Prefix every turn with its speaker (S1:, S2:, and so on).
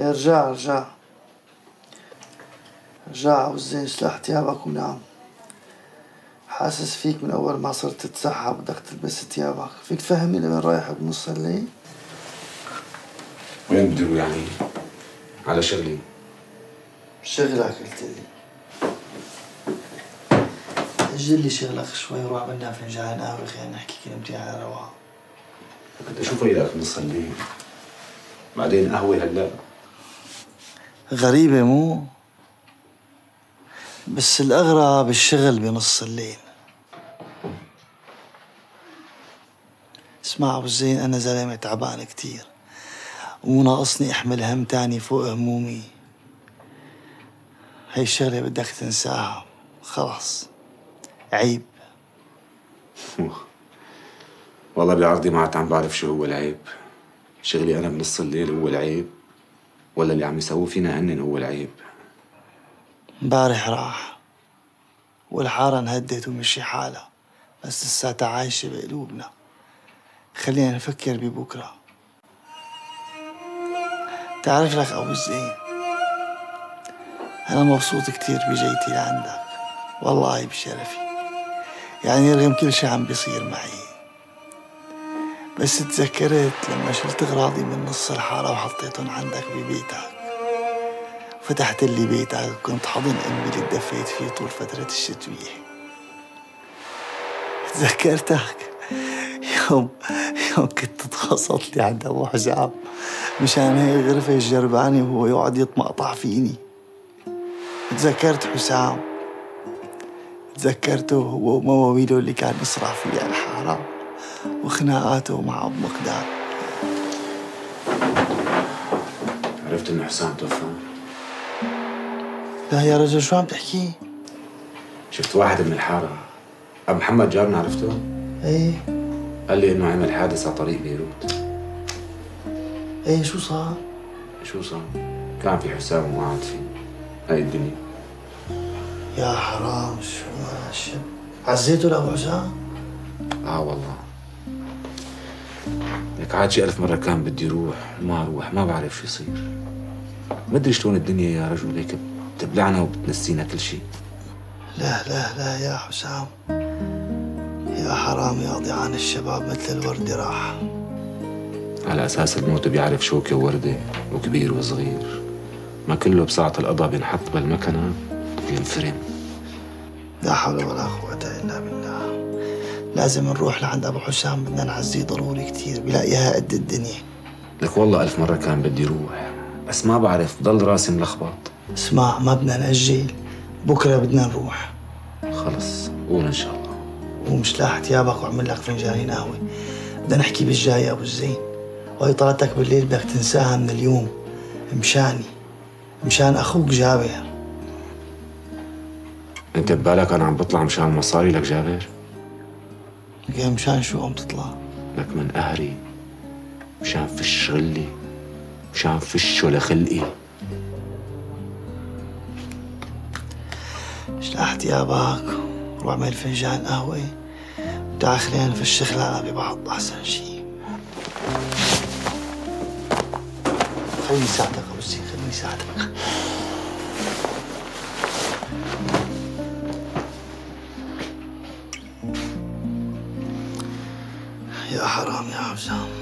S1: ارجع ارجع ارجع وزين سلاح تيابك ونام. حاسس فيك من أول ما صرت تتسحب بدك تلبس تيابك. فيك تفهمني لوين رايح بنص الليل؟
S2: وين بدي اروح يعني؟ على شغلي.
S1: شغلك قلت لي. اجل لي شغلك شوي وروح عملنا فنجان قهوة خلينا نحكي كلمتين على رواق.
S2: بدي اشوف وياك بنص الليل. بعدين قهوة هلا.
S1: غريبة مو؟ بس الأغرب الشغل بنص الليل. اسمع أبو زين، أنا زلمة تعبان كتير وناقصني أحمل هم تاني فوق همومي. هاي الشغلة بدك تنساها خلاص، عيب.
S2: والله بعرضي ما عاد عم بعرف شو هو العيب. شغلي أنا بنص الليل هو العيب، ولا اللي عم يسووه فينا هن هو العيب؟
S1: امبارح راح والحارة انهدت ومشي حالها، بس لساتها عايشة بقلوبنا. خلينا نفكر ببكرة. تعرف لك أبو زين، أنا مبسوط كتير بجيتي لعندك، والله بشرفي. يعني رغم كل شي عم بيصير معي، بس تذكرت لما شلت أغراضي من نص الحارة وحطيتهم عندك ببيتك، فتحت لي بيتك وكنت حضن أمي اللي تدفيت فيه طول فترة الشتوية. تذكرتك يوم كنت تخصصت لي عند أبو حسام مشان هي غرفة الجرباني وهو يقعد يتمقطع فيني. تذكرت حسام، تذكرته هو ومواويله اللي كان يصرع فيها الحارة وخناقاته مع أبو مقدار.
S2: عرفت إنه حسام توفى؟
S1: لا يا رجل، شو عم تحكي؟
S2: شفت واحد من الحارة، أبو محمد جارنا، عرفته؟
S1: ايه.
S2: قال لي إنه عمل حادث على طريق بيروت.
S1: ايه، شو صار؟
S2: شو صار؟ كان في حسام وما عاد في. هاي الدنيا.
S1: يا حرام، شو هالشب؟ عزيته لأبو حسام؟
S2: والله. لك عاد شي 1000 مرة كان بدي روح وما اروح، ما بعرف شو يصير. ما ادري شلون الدنيا يا رجل هيك بتبلعنا وبتنسينا كل شيء.
S1: لا لا لا يا حسام، يا حرام يا ضيعان الشباب مثل الوردة راح.
S2: على أساس الموت بيعرف شوكة ووردة وكبير وصغير، ما كله بساعة القضاء بينحط بالمكنة وينفرم.
S1: لا حول ولا قوة إلا بالله. لازم نروح لعند أبو حسام، بدنا نعزيه ضروري كتير، بلاقيها قد الدنيا.
S2: لك والله 1000 مرة كان بدي روح، بس ما بعرف، ضل راسي ملخبط.
S1: اسمع، ما بدنا نأجل، بكرة بدنا نروح.
S2: خلص قول إن شاء الله.
S1: ومش لاح ثيابك وعمل لك فنجانين قهوة. بدنا نحكي بالجاي يا أبو الزين، وهي طلعتك بالليل بدك تنساها من اليوم، مشاني، مشان أخوك جابر.
S2: أنت ببالك أنا عم بطلع مشان مصاري لك جابر؟
S1: لك مشان شو عم تطلع؟
S2: لك من قهري، مشان فش غلي، مشان فش ولا خلقي.
S1: اشلح ثيابك وروح اعمل فنجان قهوة وتعال خلينا نفش خلقنا ببعض أحسن شي. خليني ساعدك أبو الزين، خليني ساعدك. يا حرام يا حسام.